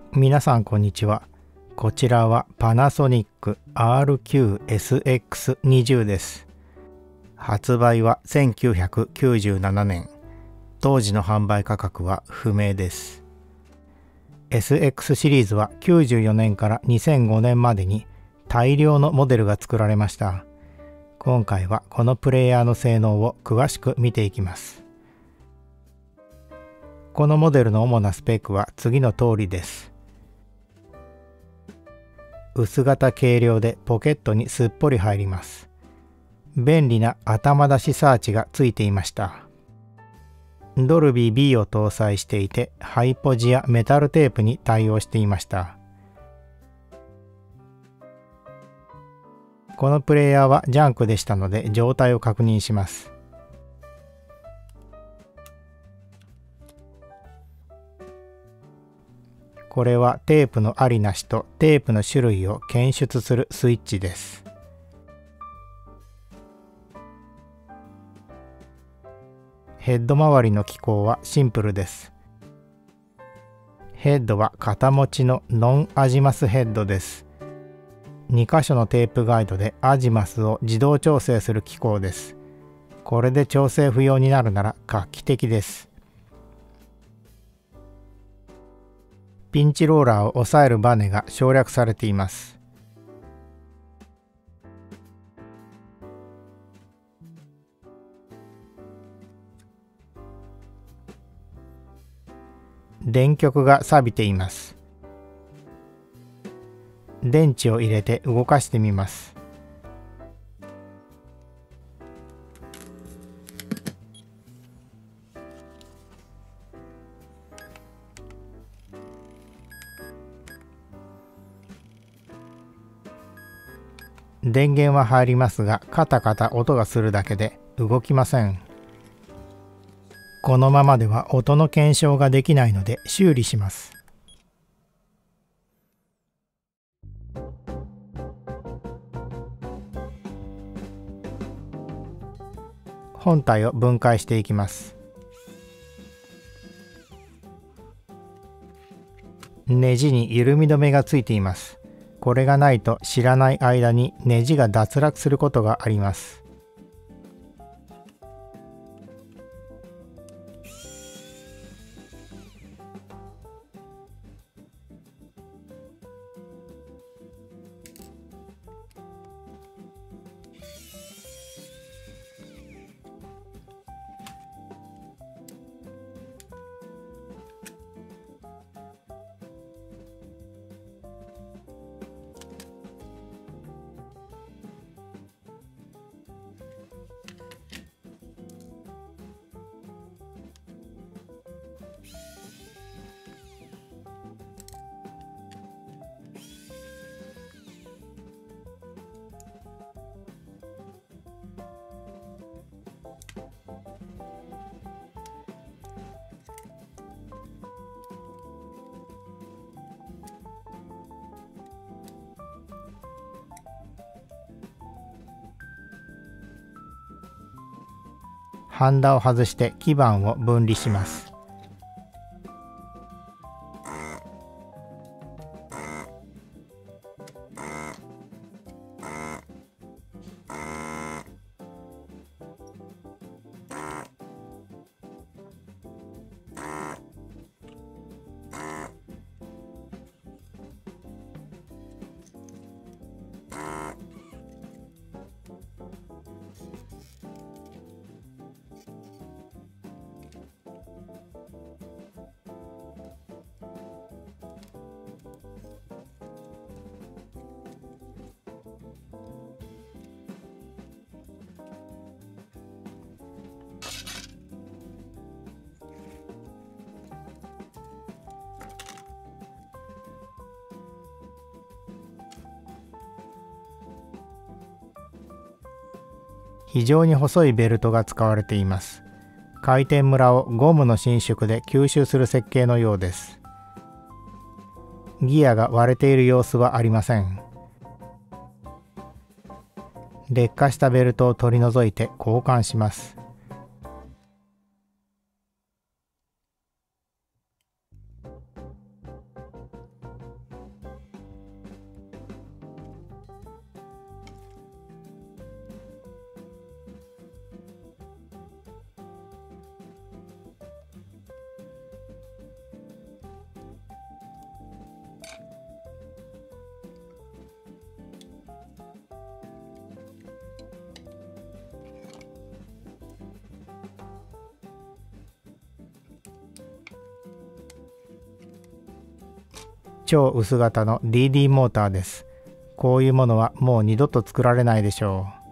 皆さんこんにちは。こちらはパナソニック RQ-SX20 です。発売は1997年。当時の販売価格は不明です。SX シリーズは94年から2005年までに大量のモデルが作られました。今回はこのプレイヤーの性能を詳しく見ていきます。このモデルの主なスペックは次の通りです。薄型軽量でポケットにすっぽり入ります。便利な頭出しサーチがついていました。ドルビー B を搭載していて、ハイポジやメタルテープに対応していました。このプレイヤーはジャンクでしたので状態を確認します。これはテープのありなしとテープの種類を検出するスイッチです。ヘッド周りの機構はシンプルです。ヘッドは片持ちのノンアジマスヘッドです。2箇所のテープガイドでアジマスを自動調整する機構です。これで調整不要になるなら画期的です。ピンチローラーを押さえるバネが省略されています。電極が錆びています。電池を入れて動かしてみます。電源は入りますが、カタカタ音がするだけで動きません。このままでは音の検証ができないので修理します。本体を分解していきます。ネジに緩み止めがついています。これがないと知らない間にネジが脱落することがあります。ハンダを外して基板を分離します。非常に細いベルトが使われています。回転ムラをゴムの伸縮で吸収する設計のようです。ギアが割れている様子はありません。劣化したベルトを取り除いて交換します。 超薄型の DD モーターです。こういうものはもう二度と作られないでしょう。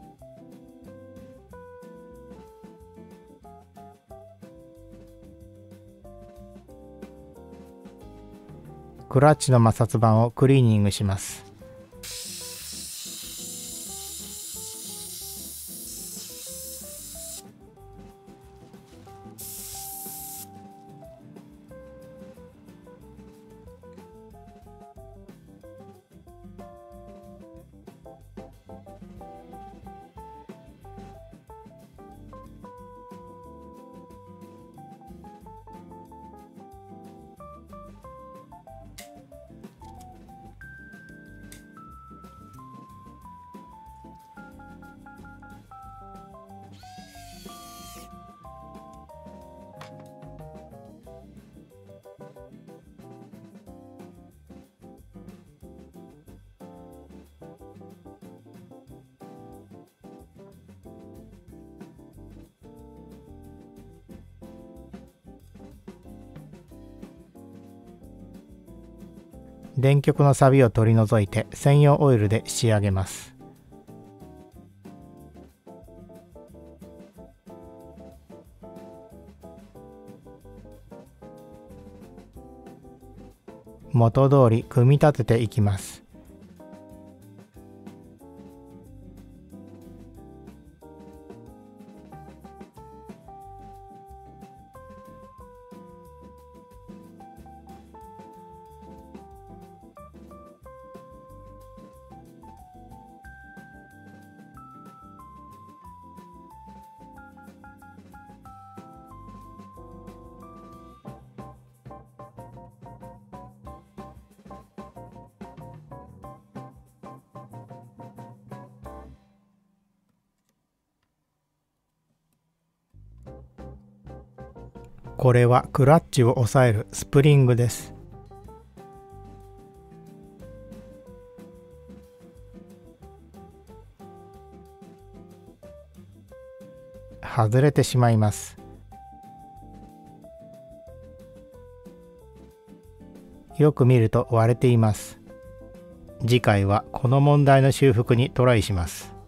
クラッチの摩擦板をクリーニングします。電極の錆を取り除いて専用オイルで仕上げます。元通り組み立てていきます。これはクラッチを押さえるスプリングです。外れてしまいます。よく見ると割れています。次回はこの問題の修復にトライします。